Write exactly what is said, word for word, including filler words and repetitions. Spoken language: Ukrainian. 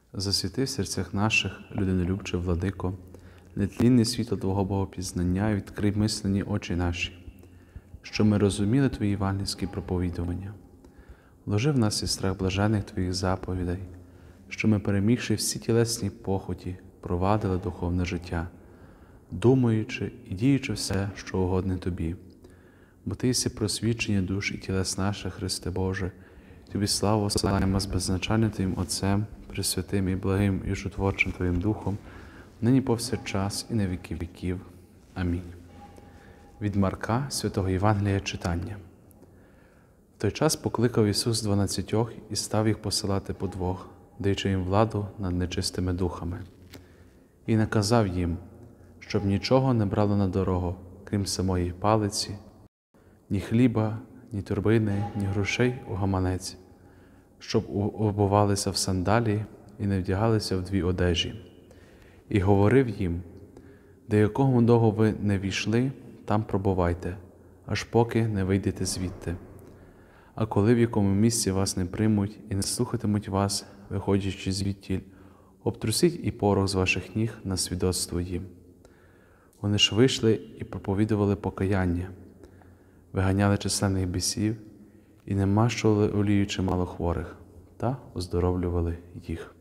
Засвіти в серцях наших, людинолюбче, владико, нетлінне світло Твого Богопізнання і відкрий мислені очі наші, щоб ми розуміли Твої євангельські проповідування. Вложи в нас і страх блажених Твоїх заповідей, щоб ми, перемігши всі тілесні похоті, провадили духовне життя, думаючи і діючи все, що угодне Тобі. Бо Ти єси просвічення душ і тілес наших, Христе Боже, Тобі славу славимо з беззначальним Твоїм Отцем, Пресвятим і благим і жотворчим Твоїм Духом, нині повсякчас і на віки віків. Амінь. Від Марка, святого Євангелія читання. В той час покликав Ісус дванадцятьох і став їх посилати по двох, даючи їм владу над нечистими духами. І наказав їм, щоб нічого не брали на дорогу, крім самої палиці, ні хліба, ні торбини, ні грошей у гаманець, щоб обувалися в сандалії і не вдягалися в дві одежі. І говорив їм: до якого дому ви не війшли, там пробувайте, аж поки не вийдете звідти. А коли в якому місці вас не приймуть і не слухатимуть вас, виходячи звідтіль, обтрусіть і порох з ваших ніг на свідоцтво їм. Вони ж вийшли і проповідували покаяння, виганяли численних бісів і намащували олією чимало хворих, та оздоровлювали їх.